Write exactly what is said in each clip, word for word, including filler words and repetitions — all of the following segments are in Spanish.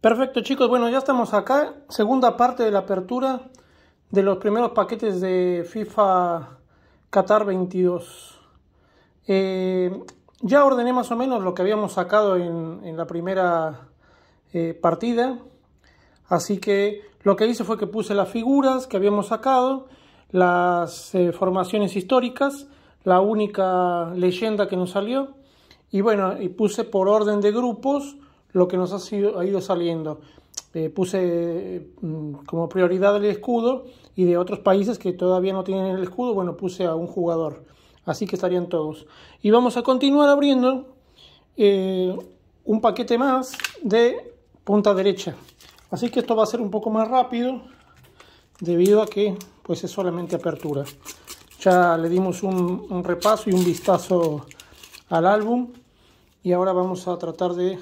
Perfecto, chicos, bueno, ya estamos acá, segunda parte de la apertura de los primeros paquetes de FIFA Qatar veintidós. Eh, ya ordené más o menos lo que habíamos sacado en, en la primera eh, partida, así que lo que hice fue que puse las figuras que habíamos sacado, las eh, formaciones históricas, la única leyenda que nos salió, y bueno, y puse por orden de grupos lo que nos ha, sido, ha ido saliendo. Eh, puse eh, como prioridad el escudo, y de otros países que todavía no tienen el escudo, bueno, puse a un jugador. Así que estarían todos. Y vamos a continuar abriendo eh, un paquete más de punta derecha. Así que esto va a ser un poco más rápido, debido a que pues es solamente apertura. Ya le dimos un, un repaso y un vistazo al álbum. Y ahora vamos a tratar de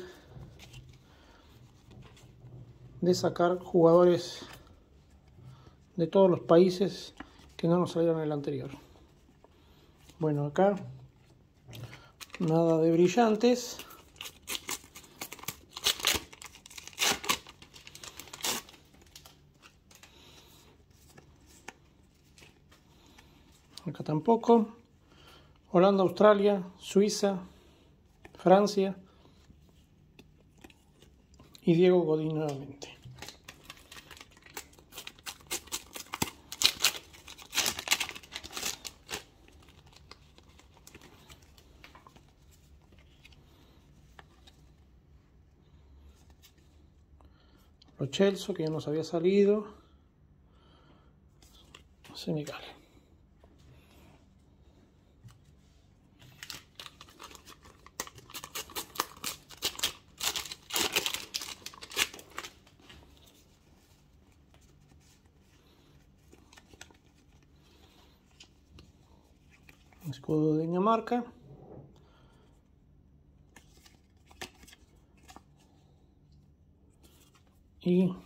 de sacar jugadores de todos los países que no nos salieron en el anterior. Bueno, acá nada de brillantes. Acá tampoco. Holanda, Australia, Suiza, Francia y Diego Godín nuevamente. Lo Chelsea, que ya nos había salido. Senegal. Escudo de Dinamarca. Y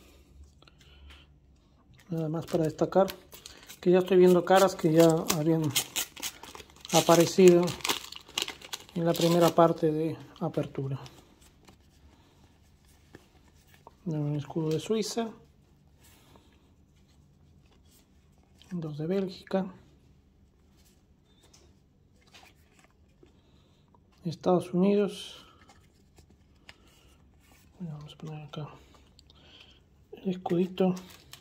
nada más para destacar que ya estoy viendo caras que ya habían aparecido en la primera parte de apertura. Un escudo de Suiza, dos de Bélgica, Estados Unidos. Bueno, vamos a poner acá el escudito.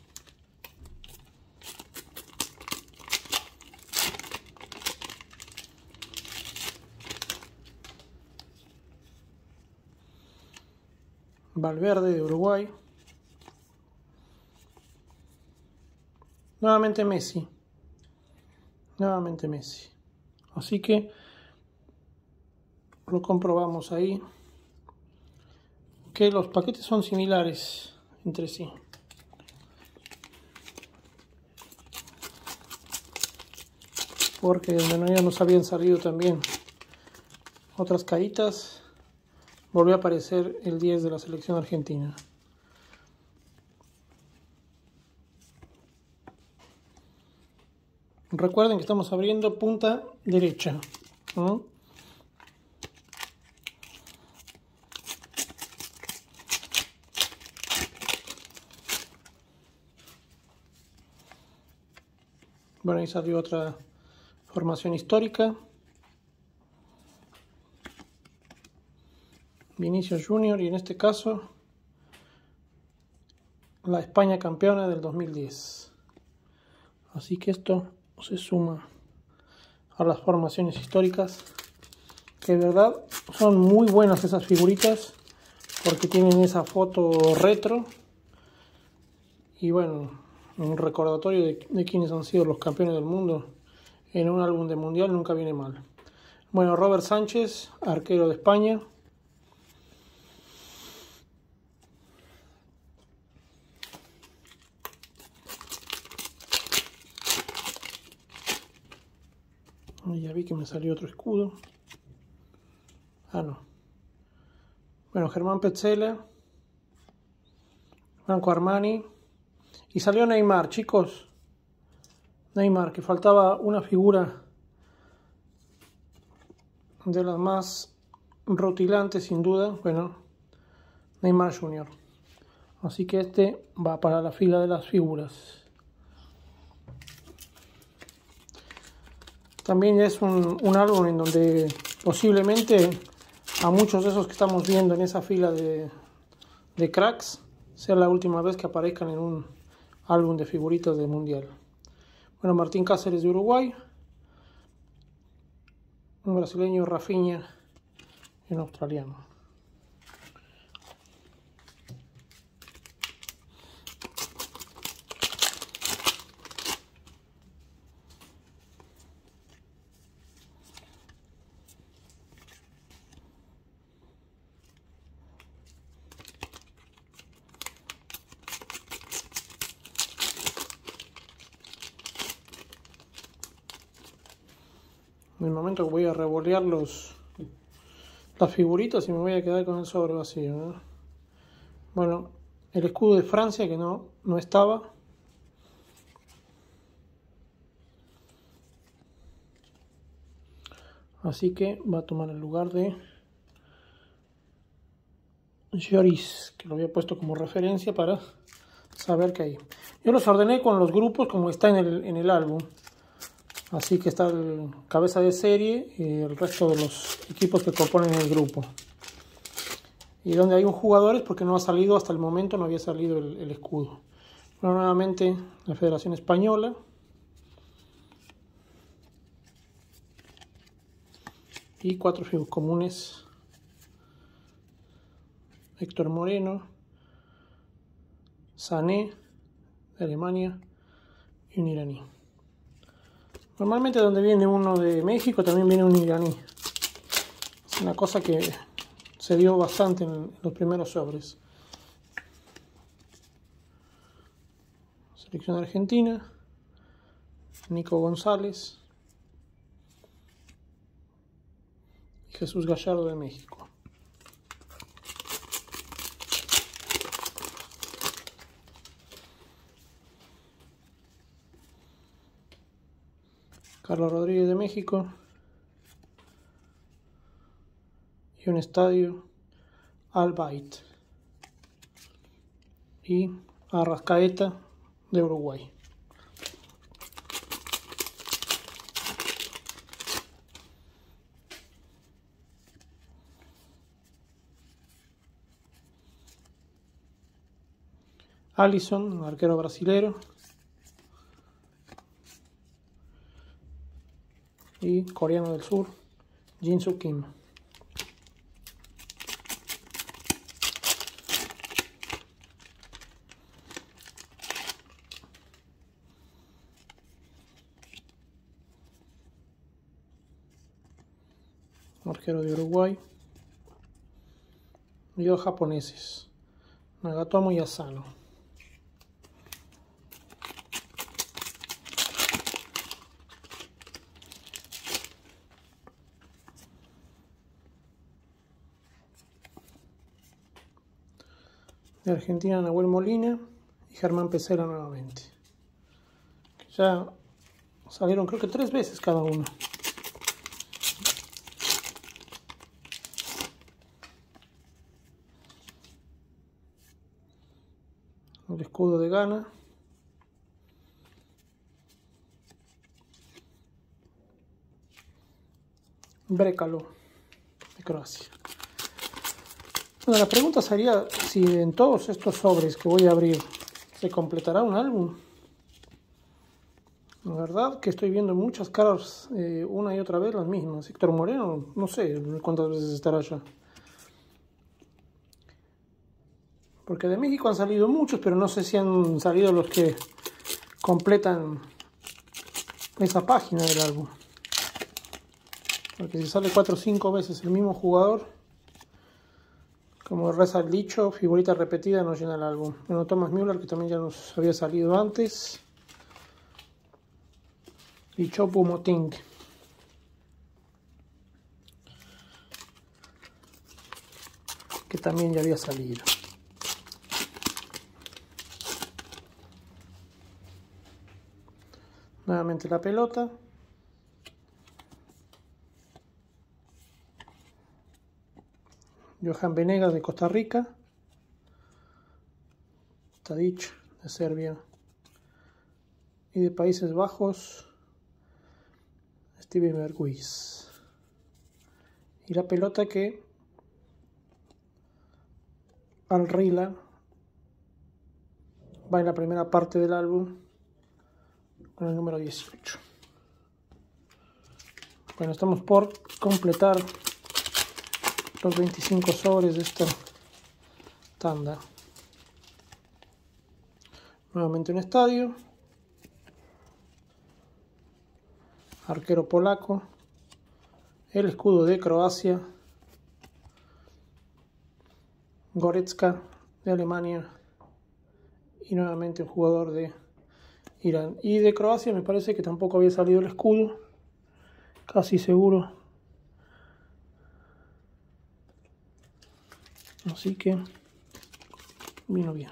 Valverde de Uruguay. Nuevamente Messi. Nuevamente Messi. Así que lo comprobamos ahí, que los paquetes son similares entre sí. Porque de no ya nos habían salido también otras caritas. Volvió a aparecer el diez de la selección argentina. Recuerden que estamos abriendo punta derecha, ¿no? Bueno, ahí salió otra formación histórica. Vinicius Junior, y en este caso la España campeona del dos mil diez. Así que esto se suma a las formaciones históricas, que de verdad son muy buenas esas figuritas, porque tienen esa foto retro y bueno, un recordatorio de, de quienes han sido los campeones del mundo en un álbum de mundial nunca viene mal. Bueno, Robert Sánchez, arquero de España. Ya vi que me salió otro escudo. Ah, no. Bueno, Germán Petzela, Franco Armani. Y salió Neymar, chicos. Neymar, que faltaba una figura de las más rutilantes, sin duda. Bueno, Neymar Junior Así que este va para la fila de las figuras. También es un, un álbum en donde posiblemente a muchos de esos que estamos viendo en esa fila de, de cracks sea la última vez que aparezcan en un álbum de figuritas del mundial. Bueno, Martín Cáceres de Uruguay, un brasileño, Rafinha, y un australiano. En el momento que voy a revolear los, las figuritas y me voy a quedar con el sobre vacío, ¿no? Bueno, el escudo de Francia que no, no estaba. Así que va a tomar el lugar de Lloris, que lo había puesto como referencia para saber que hay. Yo los ordené con los grupos como está en el, en el álbum. Así que está el cabeza de serie y el resto de los equipos que componen el grupo. Y donde hay un jugador es porque no ha salido, hasta el momento no había salido el, el escudo. Bueno, nuevamente la Federación Española. Y cuatro figuras comunes. Héctor Moreno, Sané de Alemania y un iraní. Normalmente donde viene uno de México también viene un iraní. Es una cosa que se dio bastante en los primeros sobres. Selección argentina, Nico González y Jesús Gallardo de México. Carlos Rodríguez de México y un estadio Al Bayt y Arrascaeta de Uruguay. Alisson, arquero brasilero. Y coreano del sur, Jin Soo Kim. Arquero de Uruguay. Y dos japoneses, Nagatomo y Asano. De Argentina, Nahuel Molina y Germán Pesela nuevamente. Ya salieron creo que tres veces cada uno. El escudo de Ghana. Brekalo de Croacia. Bueno, la pregunta sería si en todos estos sobres que voy a abrir se completará un álbum. La verdad que estoy viendo muchas caras eh, una y otra vez las mismas. Héctor Moreno, no sé cuántas veces estará ya. Porque de México han salido muchos, pero no sé si han salido los que completan esa página del álbum. Porque si sale cuatro o cinco veces el mismo jugador, como reza el dicho, figurita repetida no llena el álbum. Bueno, Thomas Müller, que también ya nos había salido antes. Y Choupo-Moting. Que también ya había salido. Nuevamente la pelota. Johan Venegas de Costa Rica. Tadic de Serbia. Y de Países Bajos, Steven Berghuis. Y la pelota que Al Rihla va en la primera parte del álbum con el número dieciocho. Bueno, estamos por completar los veinticinco sobres de esta tanda. Nuevamente un estadio. Arquero polaco. El escudo de Croacia. Goretzka de Alemania. Y nuevamente un jugador de Irán. Y de Croacia me parece que tampoco había salido el escudo. Casi seguro. Así que vino bien.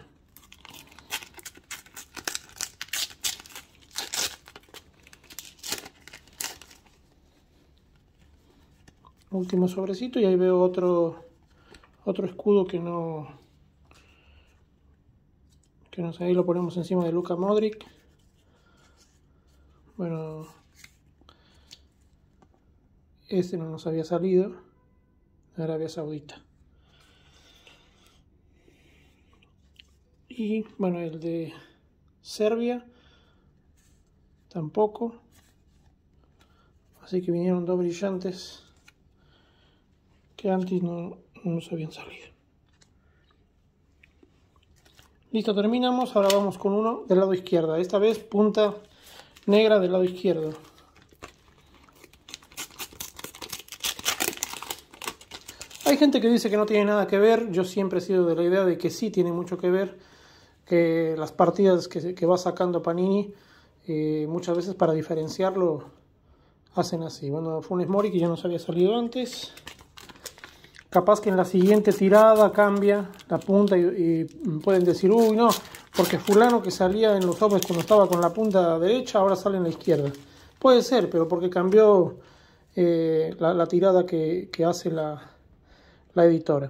Último sobrecito y ahí veo otro otro escudo que no que no sé, ahí lo ponemos encima de Luka Modric. Bueno, este no nos había salido de Arabia Saudita. Y bueno, el de Serbia tampoco. Así que vinieron dos brillantes que antes no, no nos habían salido. Listo, terminamos. Ahora vamos con uno del lado izquierdo. Esta vez punta negra del lado izquierdo. Hay gente que dice que no tiene nada que ver. Yo siempre he sido de la idea de que sí tiene mucho que ver. Que las partidas que, que va sacando Panini, eh, muchas veces para diferenciarlo, hacen así. Bueno, Funes Mori, que ya nos había salido antes. Capaz que en la siguiente tirada cambia la punta y, y pueden decir, uy, no, porque fulano que salía en los sobres cuando estaba con la punta derecha, ahora sale en la izquierda. Puede ser, pero porque cambió eh, la, la tirada que, que hace la, la editora.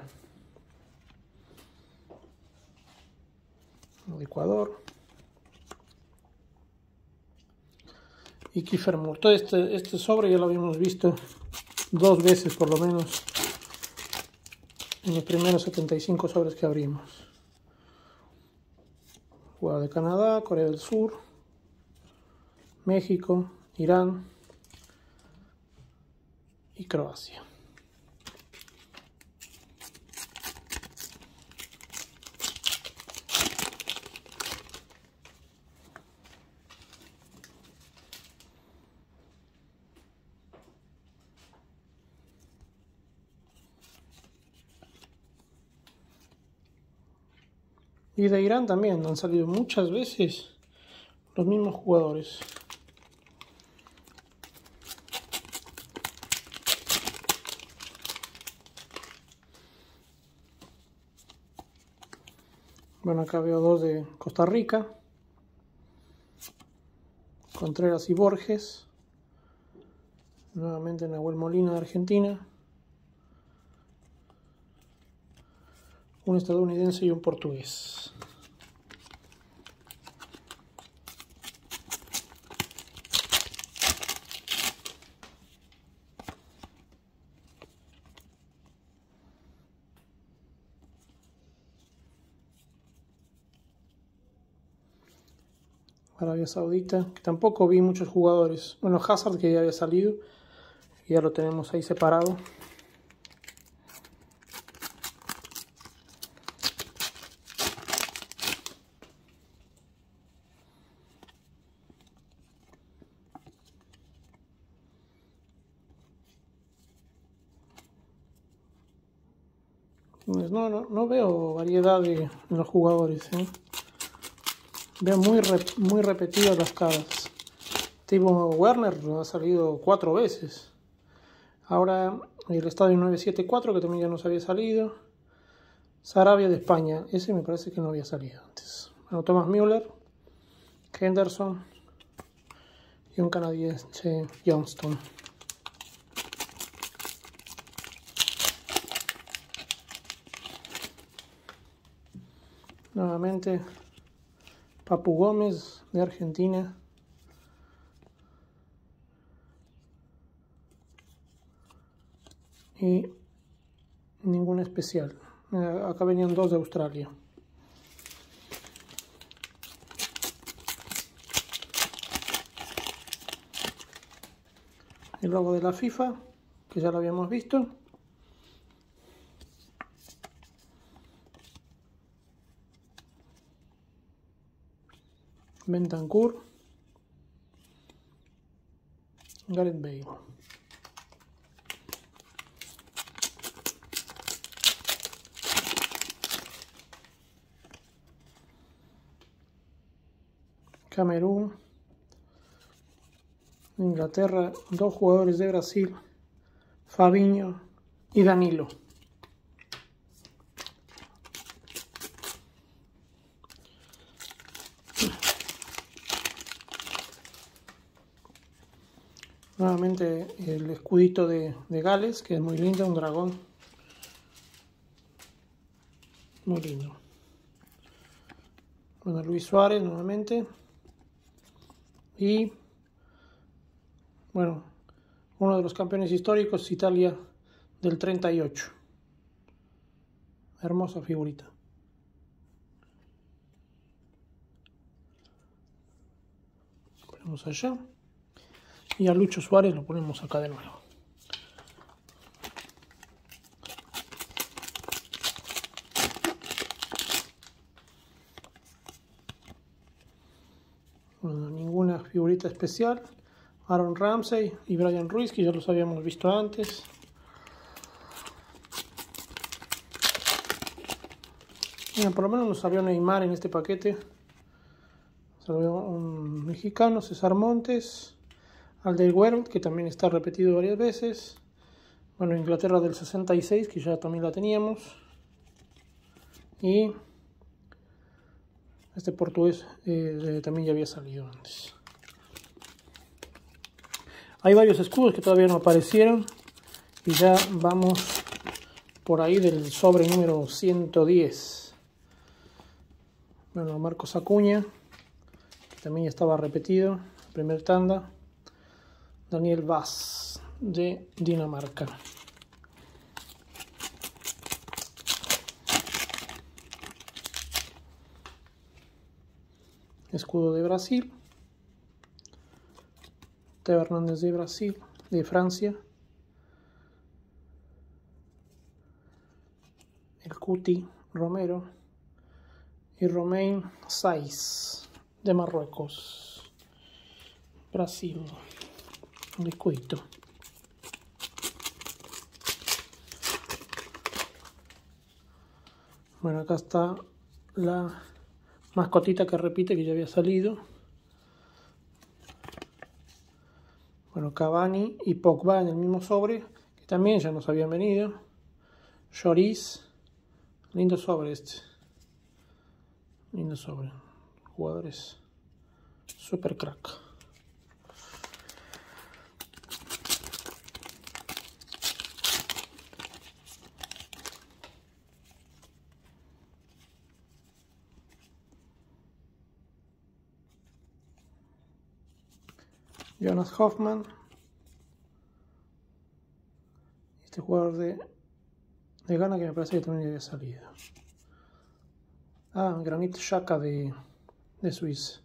El Ecuador. Y Kiefer Moore. Todo este, este sobre ya lo habíamos visto dos veces por lo menos en los primeros setenta y cinco sobres que abrimos. Jugador de Canadá, Corea del Sur, México, Irán y Croacia. Y de Irán también han salido muchas veces los mismos jugadores. Bueno, acá veo dos de Costa Rica. Contreras y Borges. Nuevamente Nahuel Molina de Argentina. Un estadounidense y un portugués. Arabia Saudita, que tampoco vi muchos jugadores. Bueno, Hazard, que ya había salido, y ya lo tenemos ahí separado. No, no, no veo variedad de, en los jugadores, ¿eh? Veo muy, rep, muy repetidas las caras. Timo Werner ha salido cuatro veces. Ahora el estadio nueve siete cuatro, que también ya nos había salido. Sarabia de España, ese me parece que no había salido antes. Bueno, Thomas Müller, Henderson y un canadiense, Johnston. Nuevamente Papu Gómez de Argentina. Y ninguna especial. Acá venían dos de Australia. El logo de la FIFA, que ya lo habíamos visto. Bentancur. Gareth Bale. Camerún. Inglaterra, dos jugadores de Brasil, Fabinho y Danilo. Nuevamente el escudito de, de Gales, que es muy lindo, un dragón. Muy lindo. Bueno, Luis Suárez nuevamente. Y bueno, uno de los campeones históricos, Italia del treinta y ocho. Hermosa figurita. Ponemos allá. Y a Lucho Suárez lo ponemos acá de nuevo. Bueno, ninguna figurita especial. Aaron Ramsey y Brian Ruiz, que ya los habíamos visto antes. Bien, por lo menos nos salió Neymar en este paquete. Salió un mexicano, César Montes. Alderweireld, que también está repetido varias veces. Bueno, Inglaterra del sesenta y seis, que ya también la teníamos. Y este portugués eh, también ya había salido antes. Hay varios escudos que todavía no aparecieron. Y ya vamos por ahí del sobre número ciento diez. Bueno, Marcos Acuña, que también ya estaba repetido. Primer tanda. Daniel Vaz, de Dinamarca. Escudo de Brasil. Teo Hernández de Brasil, de Francia. El Cuti Romero. Y Romain Saiz, de Marruecos. Brasil. Un escudito. Bueno, acá está la mascotita que repite, que ya había salido. Bueno, Cavani y Pogba en el mismo sobre, que también ya nos habían venido. Lloris. Lindo sobre este. Lindo sobre. Jugadores super crack. Jonas Hoffman. Este jugador de, de Ghana, que me parece que también había salido. Ah, Granit Xhaka de, de Suiza.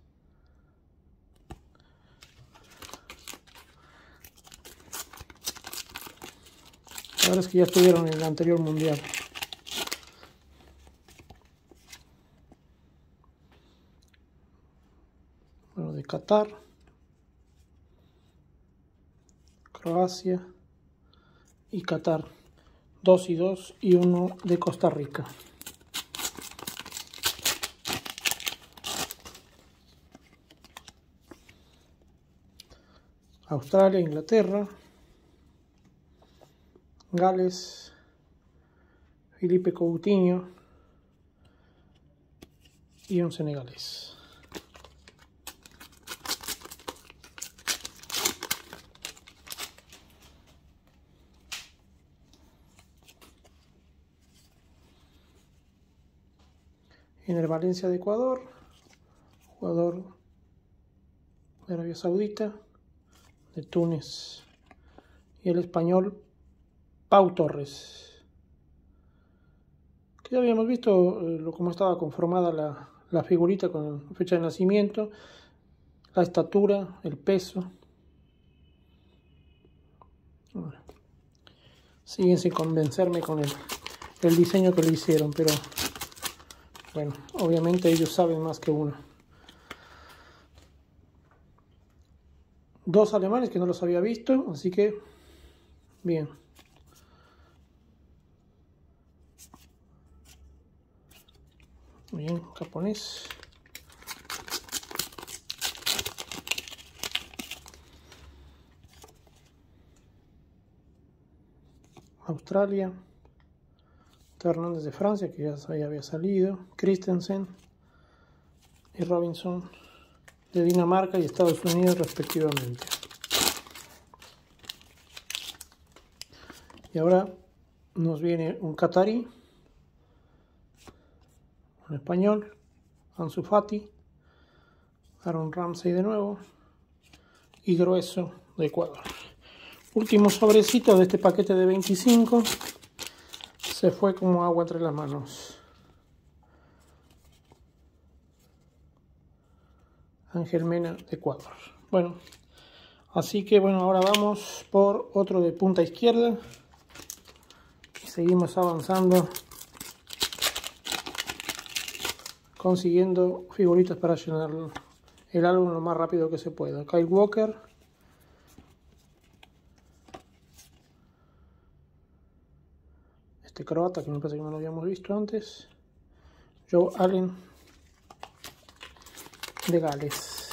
La verdad es que ya estuvieron en el anterior mundial. Bueno, de Qatar. Croacia y Qatar, dos y dos, y uno de Costa Rica. Australia, Inglaterra, Gales, Felipe Coutinho y un senegalés. En el Valencia de Ecuador, jugador de Arabia Saudita, de Túnez, y el español Pau Torres, que ya habíamos visto eh, cómo estaba conformada la, la figurita con la fecha de nacimiento, la estatura, el peso. Bueno, siguen sin convencerme con el, el diseño que le hicieron, pero bueno, obviamente ellos saben más que uno. Dos alemanes que no los había visto, así que bien. Bien, japonés. Australia. Teo Hernández de Francia, que ya había salido. Christensen y Robinson de Dinamarca y Estados Unidos respectivamente. Y ahora nos viene un catarí, un español, Ansu Fati, Aaron Ramsey de nuevo y Grueso de Ecuador. Último sobrecito de este paquete de veinticinco. Se fue como agua entre las manos. Ángel Mena de Ecuador. Bueno, así que bueno, ahora vamos por otro de punta izquierda. Y seguimos avanzando, consiguiendo figuritas para llenar el álbum lo más rápido que se pueda. Kyle Walker. Este croata que me parece que no lo habíamos visto antes. Joe Allen de Gales.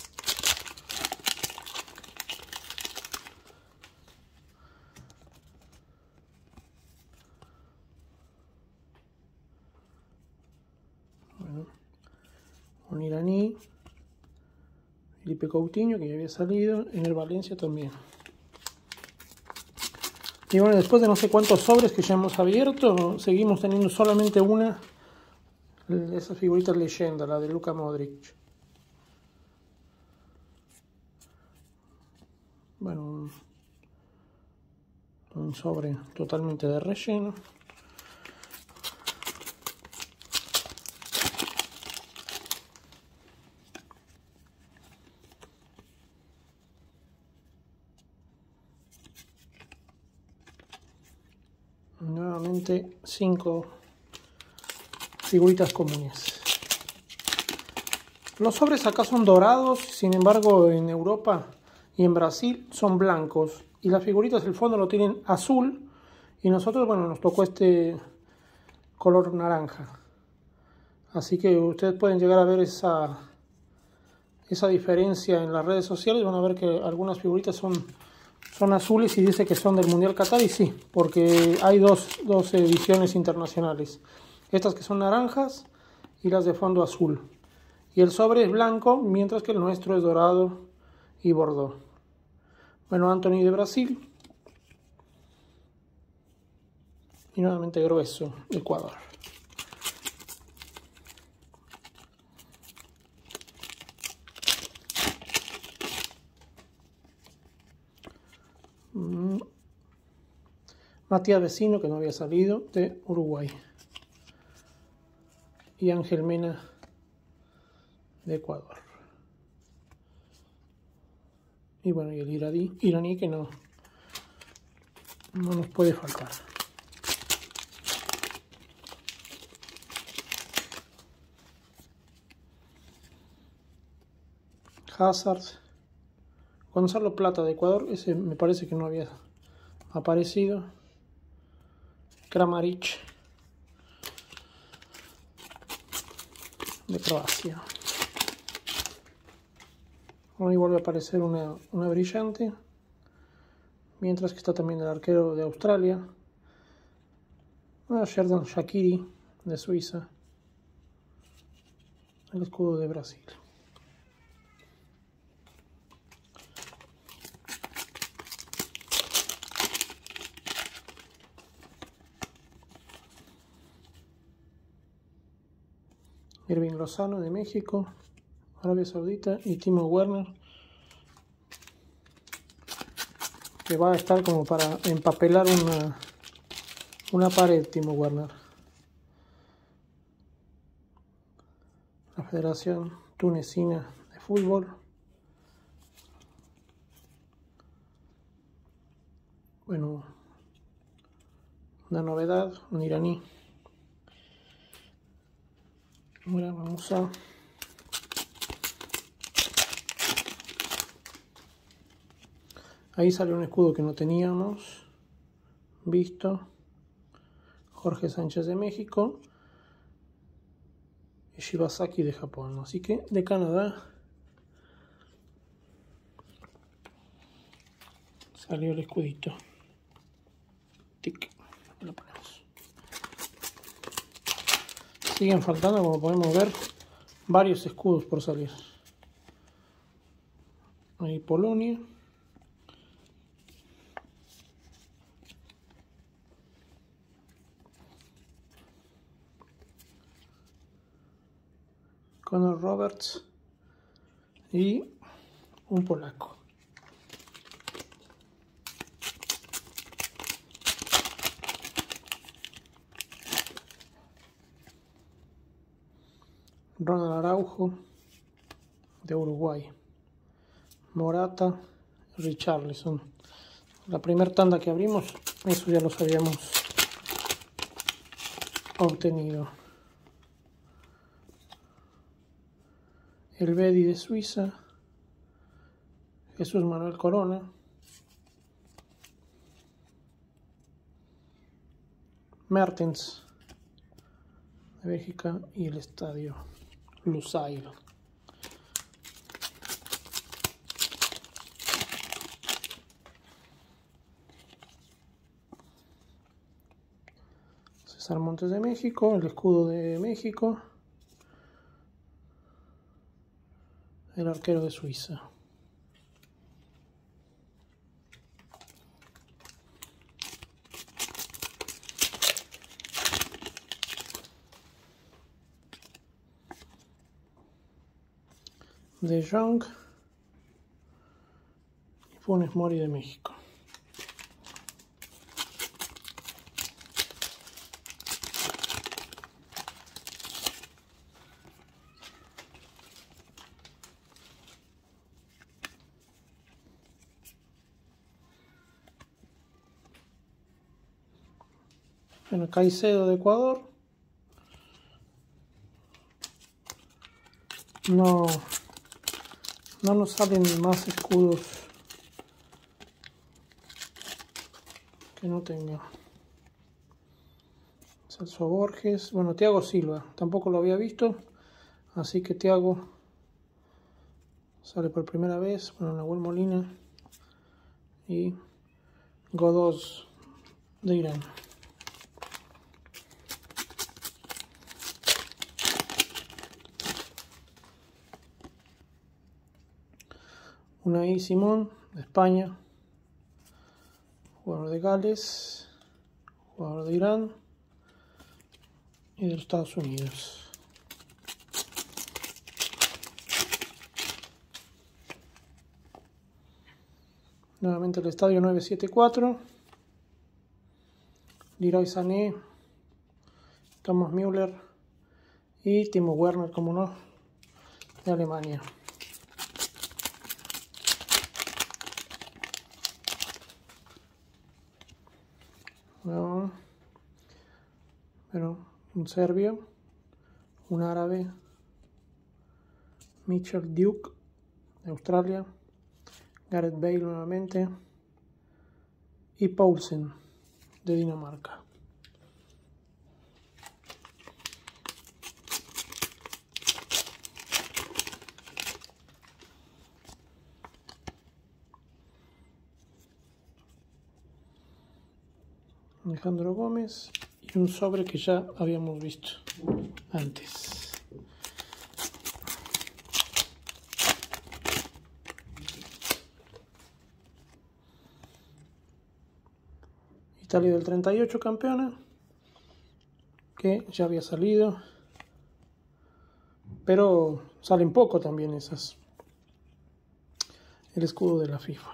Bueno, un iraní, Felipe Coutinho, que ya había salido, en el Valencia también. Y bueno, después de no sé cuántos sobres que ya hemos abierto, seguimos teniendo solamente una de esas figuritas leyenda, la de Luka Modric. Bueno, un, un sobre totalmente de relleno. Nuevamente cinco figuritas comunes. Los sobres acá son dorados, sin embargo en Europa y en Brasil son blancos. Y las figuritas del fondo lo tienen azul. Y nosotros, bueno, nos tocó este color naranja. Así que ustedes pueden llegar a ver esa, esa diferencia en las redes sociales. Van a ver que algunas figuritas son... son azules y dice que son del Mundial Qatar, y sí, porque hay dos, dos ediciones internacionales. Estas que son naranjas y las de fondo azul. Y el sobre es blanco, mientras que el nuestro es dorado y bordó. Bueno, Anthony de Brasil. Y nuevamente Grueso de Ecuador. Matías Vecino, que no había salido, de Uruguay. Y Ángel Mena de Ecuador. Y bueno, y el iraní, iraní que no, no nos puede faltar. Hazard. Gonzalo Plata de Ecuador, ese me parece que no había aparecido. Kramaric de Croacia. Hoy vuelve a aparecer una, una brillante, mientras que está también el arquero de Australia, ah, Xherdan Shaqiri de Suiza, el escudo de Brasil. Irving Lozano de México, Arabia Saudita, y Timo Werner, que va a estar como para empapelar una, una pared. Timo Werner. La Federación Tunecina de Fútbol. Bueno, una novedad, un iraní. Ahora vamos a ahí sale un escudo que no teníamos visto. Jorge Sánchez de México y Shibasaki de Japón. Así que de Canadá salió el escudito. Tic. Lo ponemos. Siguen faltando, como podemos ver, varios escudos por salir. Ahí Polonia. Conor Roberts y un polaco. Ronald Araujo de Uruguay. Morata, Richarlison. La primera tanda que abrimos, eso ya los habíamos obtenido. El Bedi de Suiza, Jesús Manuel Corona, Mertens de Bélgica y el estadio Lusail. César Montes de México, el escudo de México. El arquero de Suiza. De Jong y Funes Mori de México. Bueno, Caicedo de Ecuador. No, no nos salen más escudos que no tenga. Celso Borges. Bueno, Thiago Silva. Tampoco lo había visto. Así que Thiago sale por primera vez. Bueno, Nahuel Molina. Y Godos de Irán. Unai Simón de España, jugador de Gales, jugador de Irán y de los Estados Unidos. Nuevamente el estadio nueve siete cuatro, Leroy Sané, Thomas Müller y Timo Werner, como no, de Alemania. No, pero un serbio, un árabe, Mitchell Duke de Australia, Gareth Bale nuevamente y Poulsen de Dinamarca. Alejandro Gómez y un sobre que ya habíamos visto antes. Italia del treinta y ocho, campeona, que ya había salido, pero salen poco también esas. El escudo de la FIFA.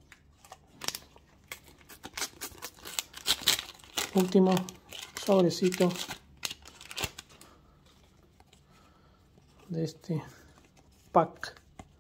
Último sobrecito de este pack.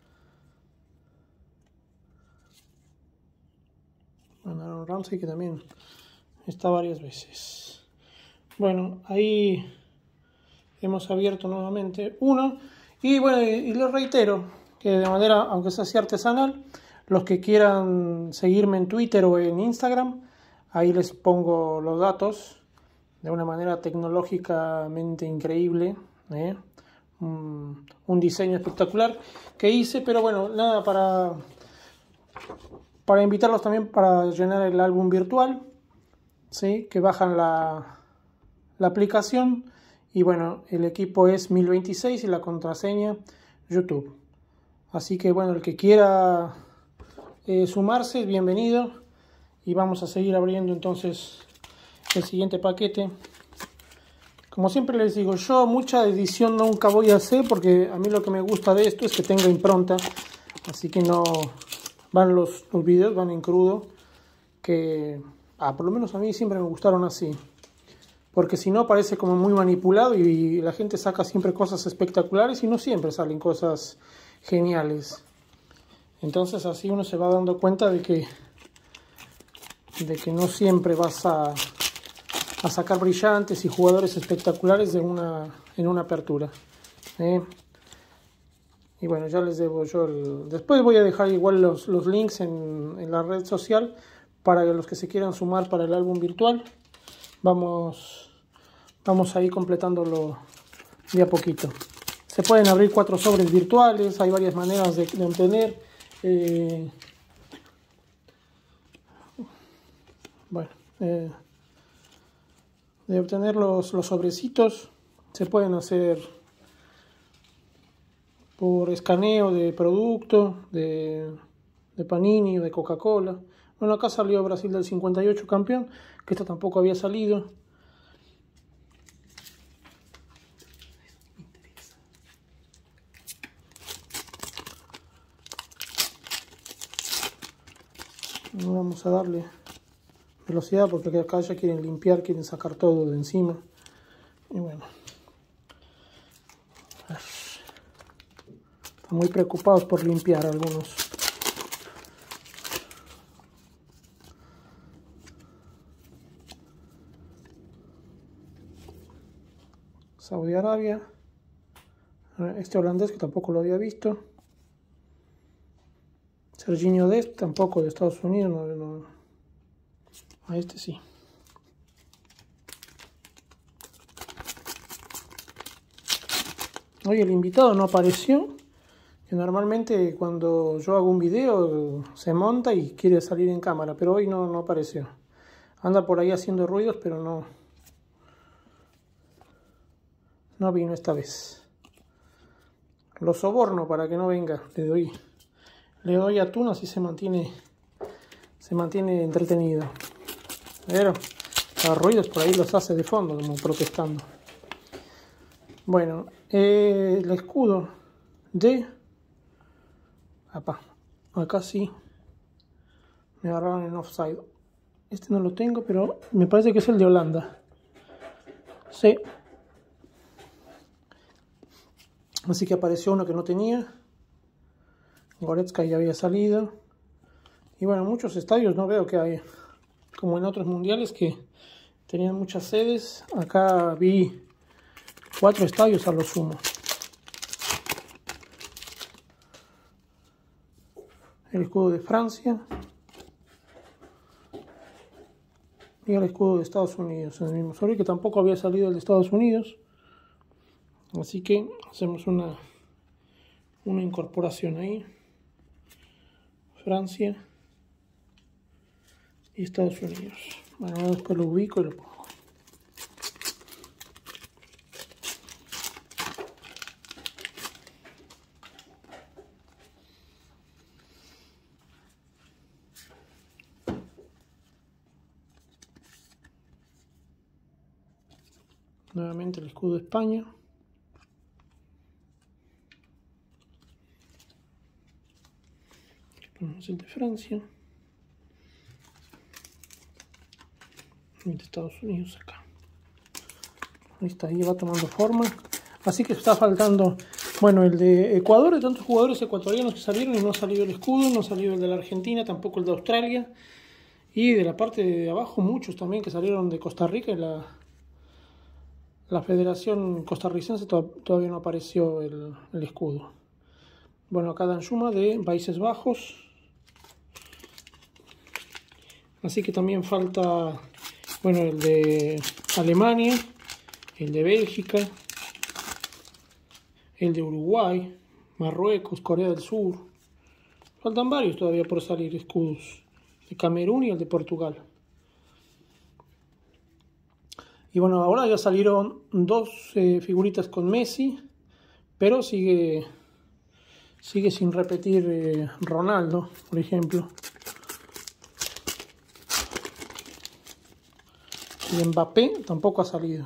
Bueno, Aaron Ramsey, que también está varias veces. Bueno, ahí hemos abierto nuevamente uno. Y bueno, y les reitero que de manera, aunque sea así artesanal, los que quieran seguirme en Twitter o en Instagram, ahí les pongo los datos de una manera tecnológicamente increíble, ¿eh? un, un diseño espectacular que hice, pero bueno, nada, para, para invitarlos también para llenar el álbum virtual, ¿sí? Que bajan la, la aplicación y bueno, el equipo es mil veintiséis y la contraseña YouTube. Así que bueno, el que quiera eh, sumarse, bienvenido. Y vamos a seguir abriendo entonces el siguiente paquete. Como siempre les digo, yo mucha edición nunca voy a hacer porque a mí lo que me gusta de esto es que tenga impronta. Así que no van los, los videos, van en crudo. Que ah, por lo menos a mí siempre me gustaron así. Porque si no parece como muy manipulado y la gente saca siempre cosas espectaculares y no siempre salen cosas geniales. Entonces así uno se va dando cuenta de que de que no siempre vas a, a sacar brillantes y jugadores espectaculares de una, en una apertura. ¿eh? Y bueno, ya les debo yo el... Después voy a dejar igual los, los links en, en la red social para los que se quieran sumar para el álbum virtual. Vamos, vamos a ir completándolo de a poquito. Se pueden abrir cuatro sobres virtuales, hay varias maneras de, de obtener. Eh, bueno, eh, de obtener los, los sobrecitos. Se pueden hacer por escaneo de producto, de, de Panini o de Coca-Cola. Bueno, acá salió Brasil del cincuenta y ocho campeón, que esta tampoco había salido. Vamos a darle velocidad porque acá ya quieren limpiar, quieren sacar todo de encima. Y bueno, están muy preocupados por limpiar algunos. Saudi Arabia, este holandés que tampoco lo había visto. Serginho Dest, tampoco de Estados Unidos, no, no. A este sí. Hoy el invitado no apareció, que normalmente cuando yo hago un video se monta y quiere salir en cámara, pero hoy no, no apareció. Anda por ahí haciendo ruidos, pero no, no vino esta vez. Lo soborno para que no venga, le doy, le doy atún, así se mantiene, se mantiene entretenido. Pero los ruidos por ahí los hace de fondo, como protestando. Bueno, eh, el escudo de... Apá, acá sí me agarraron en offside. Este no lo tengo, pero me parece que es el de Holanda. Sí. Así que apareció uno que no tenía. Goretzka ya había salido. Y bueno, muchos estadios no veo que hay, como en otros mundiales que tenían muchas sedes. Acá vi cuatro estadios a lo sumo. El escudo de Francia y el escudo de Estados Unidos en el mismo sobre, que tampoco había salido el de Estados Unidos. Así que hacemos una, una incorporación ahí. Francia y Estados Unidos. Bueno, después lo ubico y lo pongo. Nuevamente el escudo de España. Ponemos el de Francia. El de Estados Unidos acá. Ahí está, ahí va tomando forma. Así que está faltando, bueno, el de Ecuador, de tantos jugadores ecuatorianos que salieron y no salió el escudo, no salió el de la Argentina, tampoco el de Australia. Y de la parte de abajo muchos también que salieron de Costa Rica y la, la Federación Costarricense to todavía no apareció el, el escudo. Bueno, acá Danjuma de Países Bajos. Así que también falta, bueno, el de Alemania, el de Bélgica, el de Uruguay, Marruecos, Corea del Sur. Faltan varios todavía por salir escudos. De Camerún y el de Portugal. Y bueno, ahora ya salieron dos eh, figuritas con Messi, pero sigue sigue sin repetir eh, Ronaldo, por ejemplo. Y Mbappé tampoco ha salido.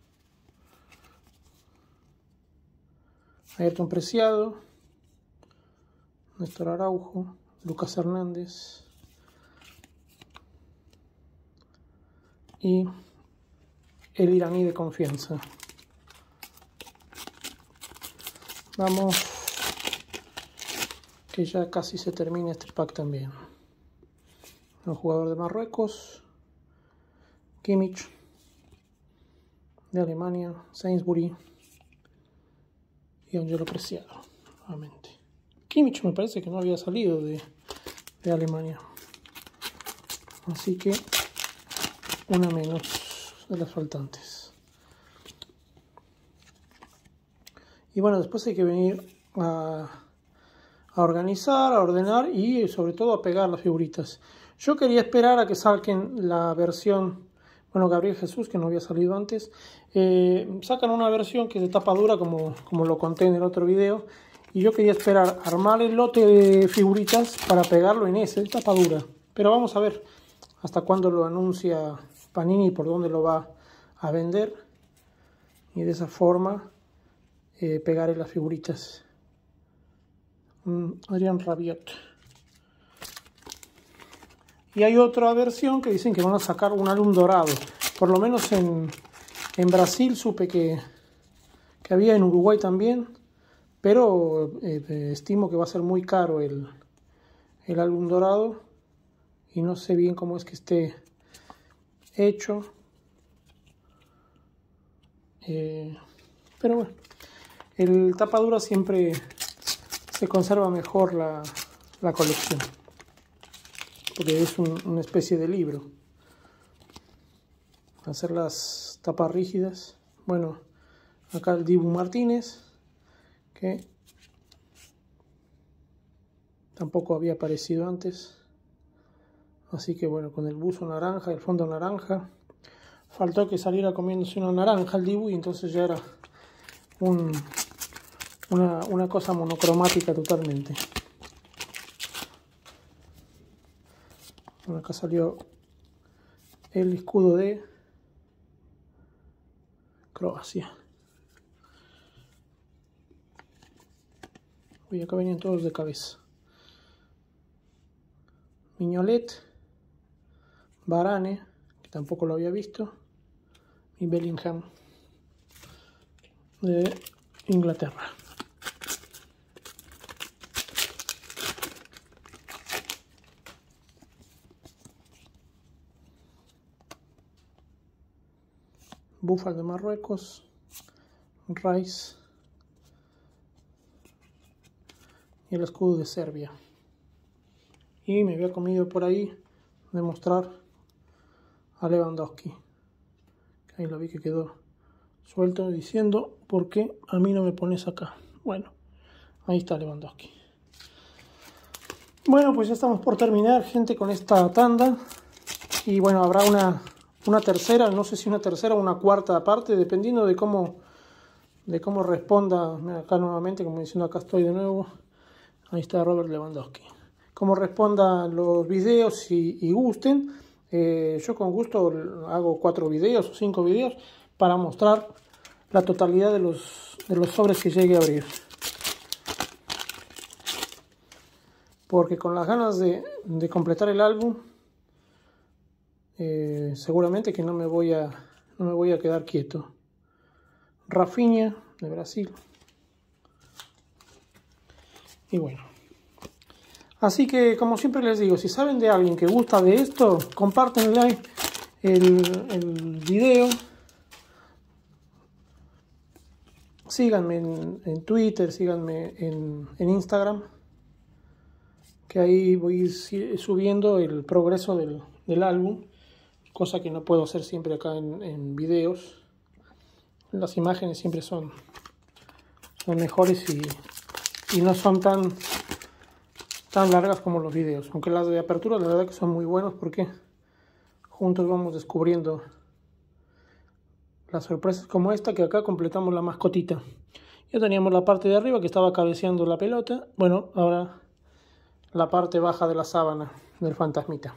Ayrton Preciado, Néstor Araujo, Lucas Hernández y el iraní de confianza. Vamos, que ya casi se termina este pack también. El jugador de Marruecos, Kimmich, de Alemania, Sainsbury y Angelo Preciado, nuevamente. Kimmich me parece que no había salido de, de Alemania, así que una menos de las faltantes. Y bueno, después hay que venir a, a organizar, a ordenar y sobre todo a pegar las figuritas. Yo quería esperar a que saquen la versión, bueno, Gabriel Jesús, que no había salido antes, eh, sacan una versión que es de tapa dura, como, como lo conté en el otro video, y yo quería esperar a armar el lote de figuritas para pegarlo en ese, de tapa dura. Pero vamos a ver hasta cuándo lo anuncia Panini, por dónde lo va a vender, y de esa forma eh, pegaré las figuritas. Mm, Adrián Rabiot. Y hay otra versión que dicen que van a sacar un álbum dorado. Por lo menos en, en Brasil supe que, que había, en Uruguay también, pero eh, estimo que va a ser muy caro el, el álbum dorado y no sé bien cómo es que esté hecho, eh, pero bueno, el tapadura siempre se conserva mejor la, la colección, porque es un, una especie de libro. Hacer las tapas rígidas. Bueno, acá el Dibu Martínez, que tampoco había aparecido antes. Así que bueno, con el buzo naranja, el fondo naranja. Faltó que saliera comiéndose una naranja el Dibu y entonces ya era un, una, una cosa monocromática totalmente. Bueno, acá salió el escudo de Croacia. Uy, acá venían todos de cabeza. Mignolet, Varane, que tampoco lo había visto, y Bellingham de Inglaterra. Buffal de Marruecos, Rice y el escudo de Serbia. Y me había comido por ahí de mostrar a Lewandowski. Ahí lo vi que quedó suelto diciendo, ¿por qué a mí no me pones acá? Bueno, ahí está Lewandowski. Bueno, pues ya estamos por terminar, gente, con esta tanda. Y bueno, habrá una, una tercera, no sé si una tercera o una cuarta parte, dependiendo de cómo, de cómo responda. Mira, acá nuevamente, como diciendo, acá estoy de nuevo. Ahí está Robert Lewandowski. Como respondan los videos y, y gusten, eh, yo con gusto hago cuatro videos o cinco videos para mostrar la totalidad de los, de los sobres que llegue a abrir. porque con las ganas de, de completar el álbum, eh, seguramente que no me voy a, no me voy a quedar quieto. Rafinha de Brasil. Y bueno. Así que, como siempre les digo, si saben de alguien que gusta de esto, compártenle el, el video. Síganme en, en Twitter, síganme en, en Instagram, que ahí voy subiendo el progreso del, del álbum, cosa que no puedo hacer siempre acá en, en videos. Las imágenes siempre son, son mejores y, y no son tan, tan largas como los videos, aunque las de apertura la verdad que son muy buenos porque juntos vamos descubriendo las sorpresas como esta, que acá completamos la mascotita. Ya teníamos la parte de arriba que estaba cabeceando la pelota. Bueno, ahora la parte baja de la sábana del fantasmita.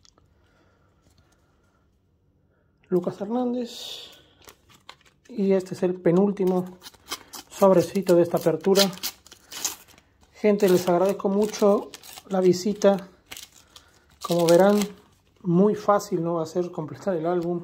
Lucas Hernández. Y este es el penúltimo sobrecito de esta apertura. Gente, les agradezco mucho la visita. Como verán, muy fácil no va a ser completar el álbum.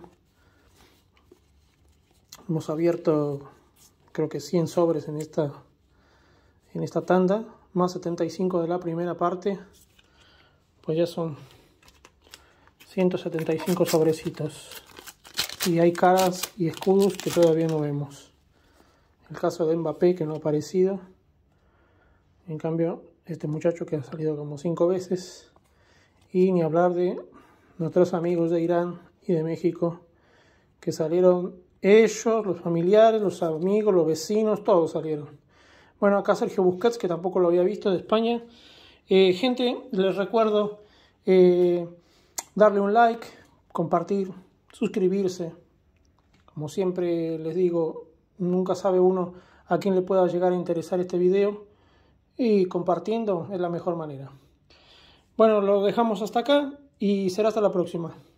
Hemos abierto creo que cien sobres en esta, en esta tanda, más setenta y cinco de la primera parte, pues ya son ciento setenta y cinco sobrecitos. Y hay caras y escudos que todavía no vemos. El caso de Mbappé, que no ha aparecido. En cambio, este muchacho que ha salido como cinco veces. Y ni hablar de nuestros amigos de Irán y de México, que salieron ellos, los familiares, los amigos, los vecinos, todos salieron. Bueno, acá Sergio Busquets, que tampoco lo había visto, de España. Eh, gente, les recuerdo eh, darle un like, compartir, suscribirse. Como siempre les digo, nunca sabe uno a quién le pueda llegar a interesar este video. Y compartiendo es la mejor manera. Bueno, lo dejamos hasta acá y será hasta la próxima.